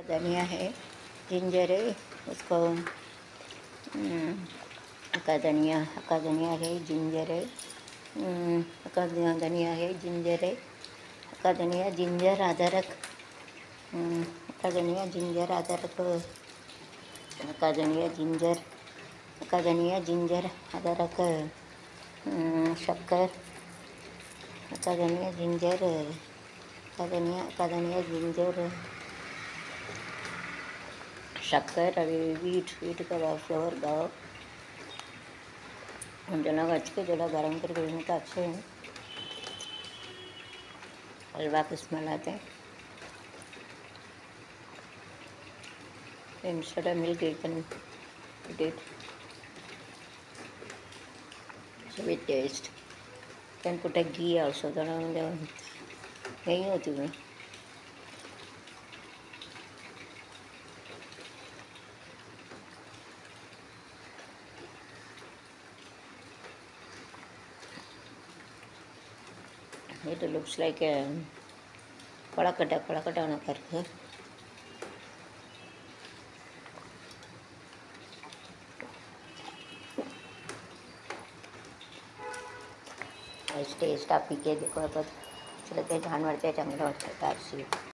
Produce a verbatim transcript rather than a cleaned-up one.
धनिया है, जिंजर है, उसको हका धनिया हका धनिया है, जिंजर है, हका धनिया है, जिंजर है, हका धनिया जिंजर अदरक, हका धनिया जिंजर अदरक, हका धनिया जिंजर हका धनिया जिंजर अदरक, शक्कर, हका धनिया जिंजर हका धनिया हका धनिया जिंजर शक्कर अभी वीट वीट का फ्लोर गाओ जला अच्छे जला गरम करके तो अच्छे हैं, हलवा की स्मेल आते हैं। Instead of milk you can eat it. It's a bit taste. You can put a ghee also, तो नहीं होती है। It looks like a पड़ाकटा पड़ाकटा ना करके टेस्ट आप पी के देखो, तो चलते ध्यान बढ़ते चांगला वाटतं